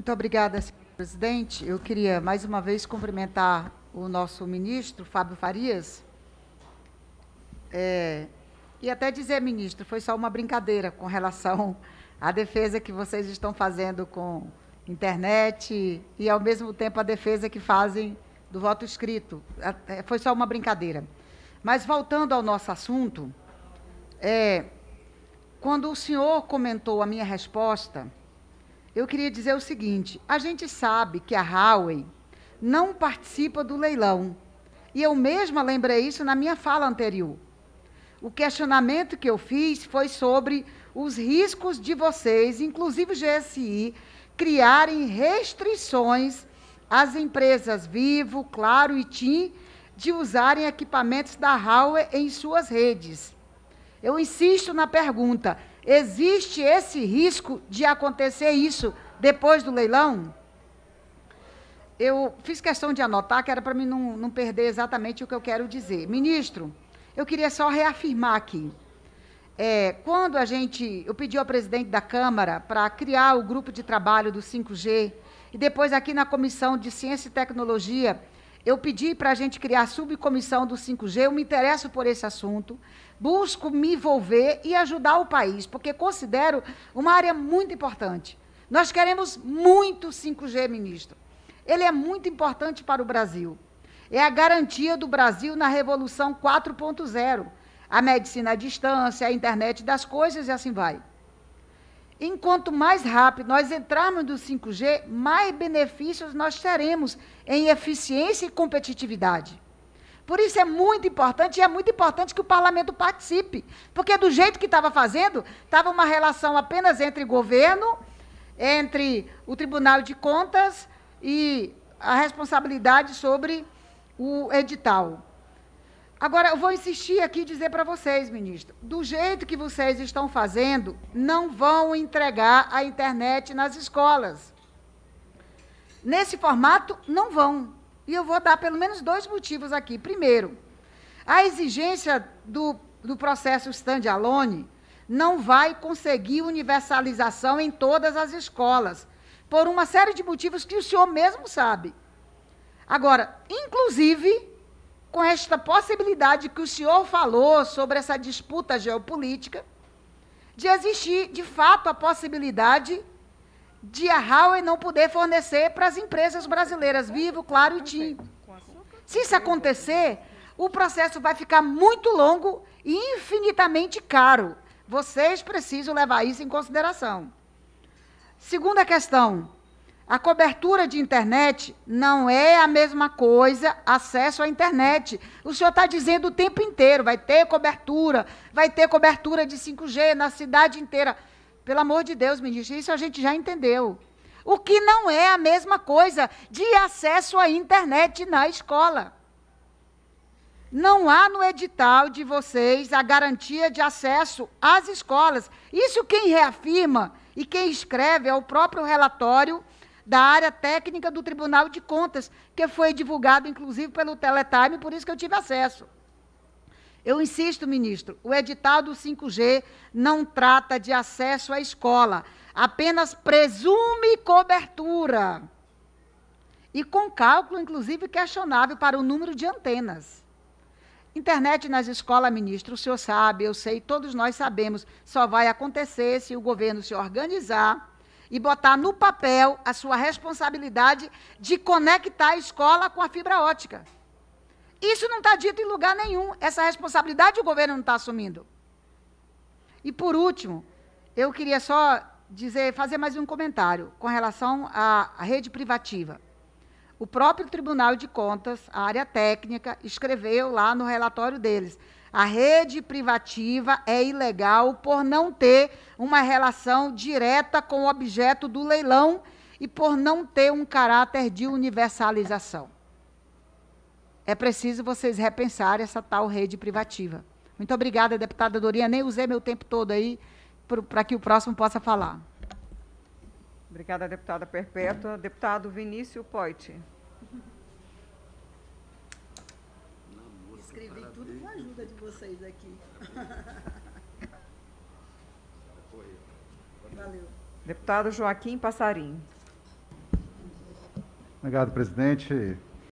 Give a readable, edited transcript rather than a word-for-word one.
Muito obrigada, senhor presidente. Eu queria, mais uma vez, cumprimentar o nosso ministro, Fábio Farias, e até dizer, ministro, foi só uma brincadeira com relação à defesa que vocês estão fazendo com internet e, ao mesmo tempo, a defesa que fazem do voto escrito. Foi só uma brincadeira. Mas, voltando ao nosso assunto, quando o senhor comentou a minha resposta, eu queria dizer o seguinte: a gente sabe que a Huawei não participa do leilão, e eu mesma lembrei isso na minha fala anterior. O questionamento que eu fiz foi sobre os riscos de vocês, inclusive o GSI, criarem restrições às empresas Vivo, Claro e TIM de usarem equipamentos da Huawei em suas redes. Eu insisto na pergunta: existe esse risco de acontecer isso depois do leilão? Eu fiz questão de anotar, que era para mim não perder exatamente o que eu quero dizer. Ministro, eu queria só reafirmar aqui. Quando eu pedi ao presidente da Câmara para criar o grupo de trabalho do 5G, e depois aqui na Comissão de Ciência e Tecnologia, eu pedi para a gente criar a subcomissão do 5G, eu me interesso por esse assunto, busco me envolver e ajudar o país, porque considero uma área muito importante. Nós queremos muito 5G, ministro. Ele é muito importante para o Brasil. É a garantia do Brasil na Revolução 4.0. A medicina à distância, a internet das coisas e assim vai. Enquanto mais rápido nós entrarmos no 5G, mais benefícios nós teremos em eficiência e competitividade. Por isso é muito importante, e é muito importante que o parlamento participe, porque do jeito que estava fazendo, estava uma relação apenas entre governo, entre o Tribunal de Contas e a responsabilidade sobre o edital. Agora, eu vou insistir aqui e dizer para vocês, ministro, do jeito que vocês estão fazendo, não vão entregar a internet nas escolas. Nesse formato, não vão. E eu vou dar pelo menos 2 motivos aqui. Primeiro, a exigência do processo standalone não vai conseguir universalização em todas as escolas, por uma série de motivos que o senhor mesmo sabe. Agora, inclusive, com esta possibilidade que o senhor falou sobre essa disputa geopolítica, de existir, de fato, a possibilidade de a Huawei não poder fornecer para as empresas brasileiras, Vivo, Claro e TIM. Se isso acontecer, o processo vai ficar muito longo e infinitamente caro. Vocês precisam levar isso em consideração. Segunda questão: a cobertura de internet não é a mesma coisa, acesso à internet. O senhor está dizendo o tempo inteiro, vai ter cobertura de 5G na cidade inteira. Pelo amor de Deus, ministro, isso a gente já entendeu. O que não é a mesma coisa de acesso à internet na escola. Não há no edital de vocês a garantia de acesso às escolas. Isso quem reafirma e quem escreve é o próprio relatório da área técnica do Tribunal de Contas, que foi divulgado, inclusive, pelo Teletime, por isso que eu tive acesso. Eu insisto, ministro, o edital do 5G não trata de acesso à escola, apenas presume cobertura. E com cálculo, inclusive, questionável para o número de antenas. Internet nas escolas, ministro, o senhor sabe, eu sei, todos nós sabemos, só vai acontecer se o governo se organizar e botar no papel a sua responsabilidade de conectar a escola com a fibra ótica. Isso não está dito em lugar nenhum. Essa responsabilidade o governo não está assumindo. E, por último, eu queria só fazer mais um comentário com relação à rede privativa. O próprio Tribunal de Contas, a área técnica, escreveu lá no relatório deles: a rede privativa é ilegal por não ter uma relação direta com o objeto do leilão e por não ter um caráter de universalização. É preciso vocês repensarem essa tal rede privativa. Muito obrigada, deputada Dorinha. Nem usei meu tempo todo aí para que o próximo possa falar. Obrigada, deputada Perpétua. Deputado Vinícius Poit. Escrevi tudo com a ajuda de vocês aqui. Valeu. Deputado Joaquim Passarim. Obrigado, presidente.